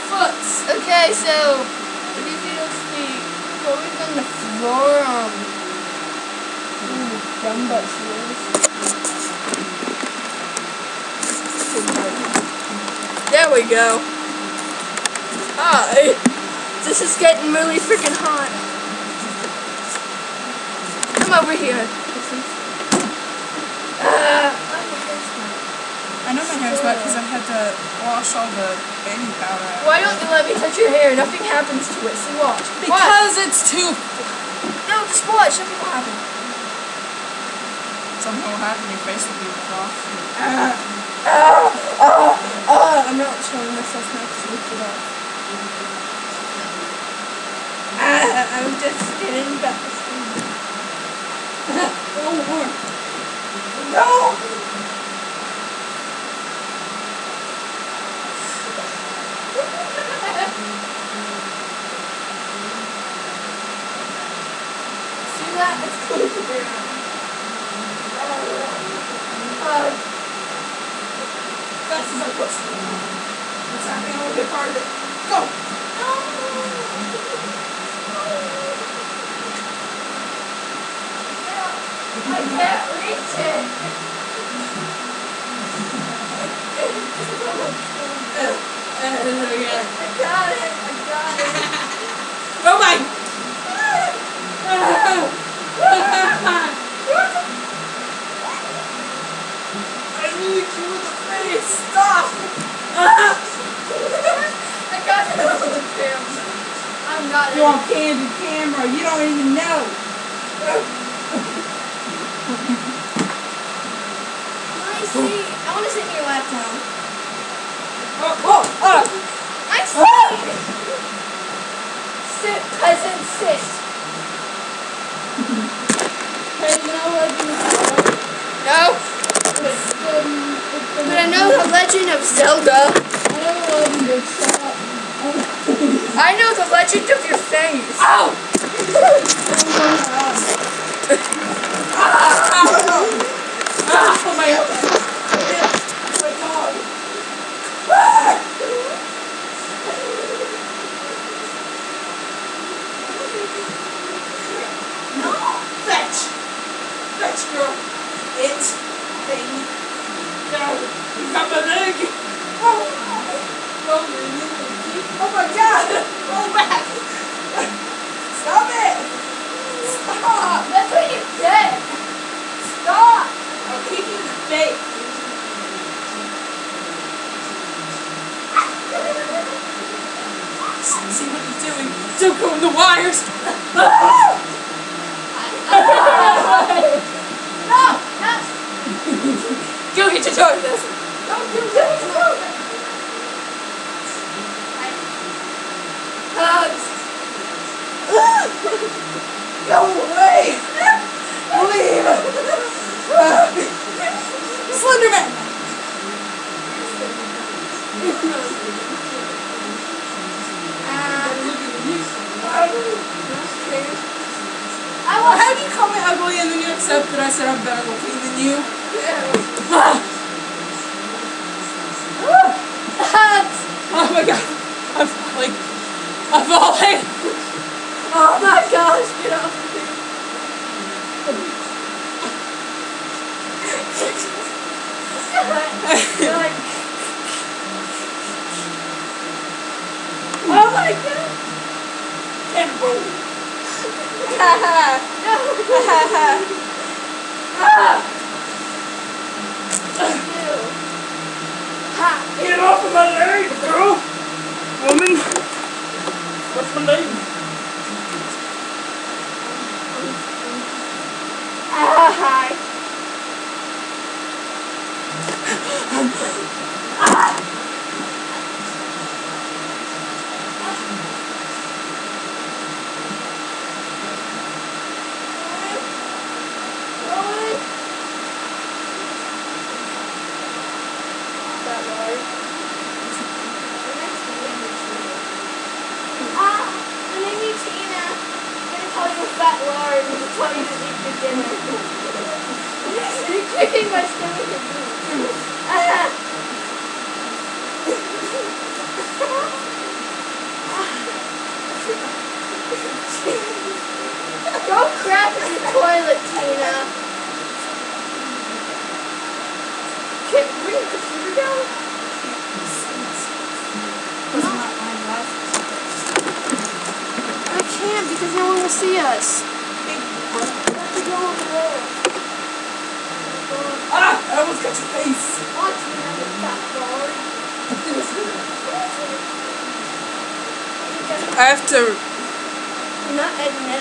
foots. Okay, so if you feel speak, always on the floor. Dumb butt There we go. Hi. This is getting really freaking hot. Come over here. I know my hair's wet because I had to wash all the baby powder out. Why don't you let me touch your hair? Nothing happens to it. See, watch. Because it's too... No, just watch. Something will happen. Something will happen. Your face will be off. I'm not showing myself now to lift it up. I'm just getting back. Oh, more. No! See that? It's close to there. Fast as I push. What's happening? I want to be a part of it. Go! No! I can't reach it! I got it! Oh my! I need you in the face! Stop! I got it on the camera. I'm not. You're on candid camera. You don't even know. I see. I want to sit in your lap now. I see. Sit, peasant, sit. Hey, you know Legend of Zelda? No. But I know the Legend of Zelda. I know the legend of your face. Ow! Oh my God! My dog! No! Fetch! Fetch, girl! It thing. No! You got my leg! Oh my God! Roll back! Stop it! Stop! That's what you said. Stop. I'll kick you in the face. See what you're doing? Don't go in the wires! No! Go get your toilet! Don't do this! Hugs! Go away! Leave! Slenderman! How do you call me ugly and then you accept that I said I'm better looking than you? Oh my God! I'm falling! I'm falling! Oh my gosh, get off of me. Oh my God! Terrible! Get off of my leg, girl! Woman! What's my name? Hi. My name is Tina. I'm gonna call you a fat lard and tell you to eat your dinner. You're kicking my stomach. I can't because no one will see us. We have to go over there. Ah! I almost got your face! Watch me, I'm a fat boy. I have to... I'm not editing it.